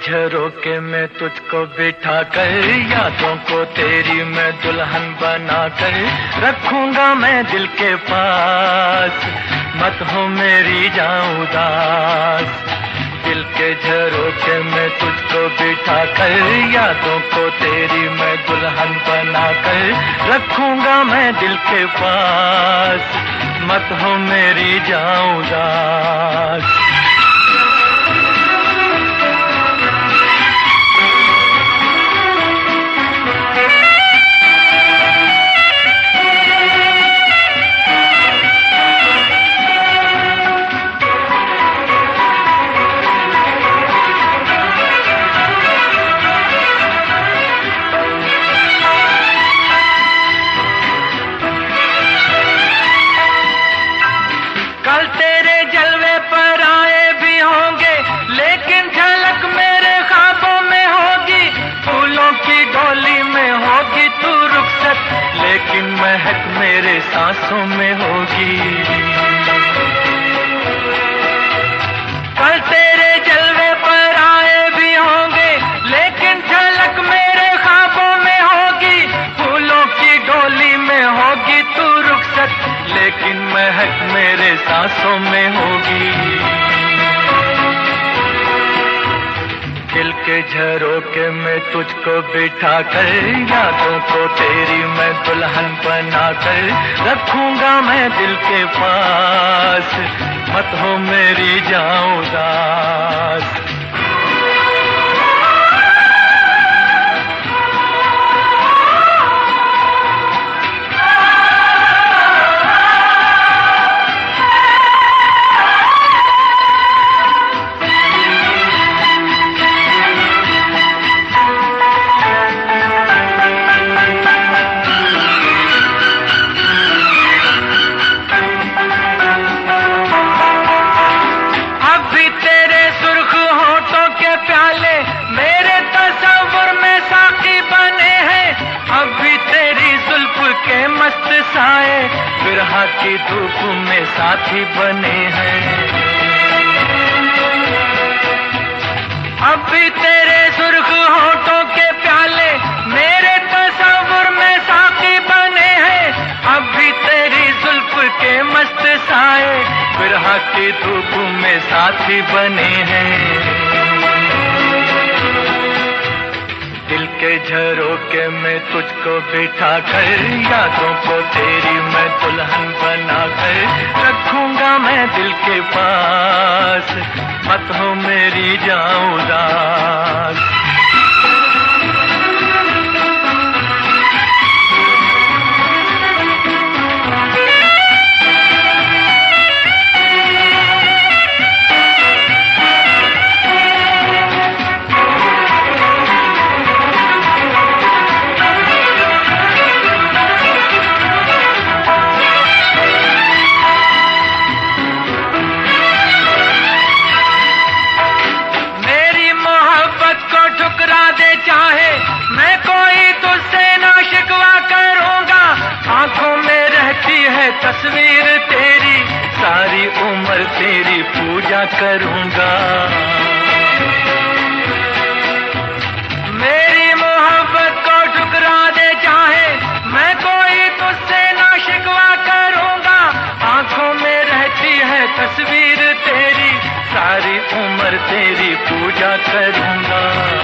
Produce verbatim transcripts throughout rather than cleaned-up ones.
झरोके में तुझको बिठा कर, यादों को तेरी मैं दुल्हन बना कर रखूंगा मैं दिल के पास, मत हो मेरी जाऊं उदास। दिल के झरोके में तुझको बिठा कर, यादों को तेरी मैं दुल्हन बना कर रखूंगा मैं दिल के पास, मत हो मेरी जाऊं उदास। लेकिन महक मेरे सांसों में होगी, कल तेरे जलवे पर आए भी होंगे, लेकिन झलक मेरे ख्वाबों में होगी। फूलों की डोली में होगी तू रुखसत, लेकिन महक मेरे सांसों में होगी। दिल के झरोके में तुझको बिठा कर, यादों को तेरी मैं दुल्हन बना कर रखूंगा मैं दिल के पास, मत हो मेरी जाऊं उदास। के मस्त साए बिरहा की धूप में साथी बने हैं, अब भी तेरे सुर्ख होठों के प्याले मेरे तस्वुर में साथी बने हैं। अब भी तेरी जुल्फ के मस्त साए बिरहा की धूप में साथी बने हैं। दिल के झरोके में तुझको बिठा कर, यादों को तेरी मैं दुल्हन बना कर रखूंगा मैं दिल के पास, मत हो मेरी जाऊं उदास। चाहे मैं कोई तुझसे ना शिकवा करूंगा, आंखों में रहती है तस्वीर तेरी, सारी उम्र तेरी पूजा करूंगा। मेरी मोहब्बत को ठुकरा दे चाहे मैं कोई तुझसे ना शिकवा करूंगा, आंखों में रहती है तस्वीर तेरी, सारी उम्र तेरी पूजा करूंगा।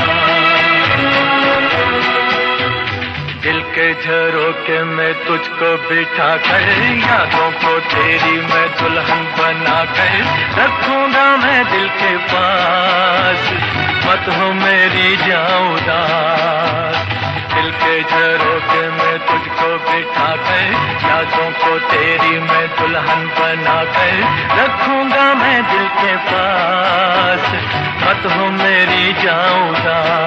दिल के झरोके में तुझको बिठा कर, यादों को तेरी मैं दुल्हन बना कर रखूंगा मैं दिल के पास, मत हो मेरी जाऊं उदास। दिल के झरोके में तुझको बिठा कर, यादों को तेरी मैं दुल्हन बना कर रखूंगा मैं दिल के पास, मत हो मेरी जाऊं उदास।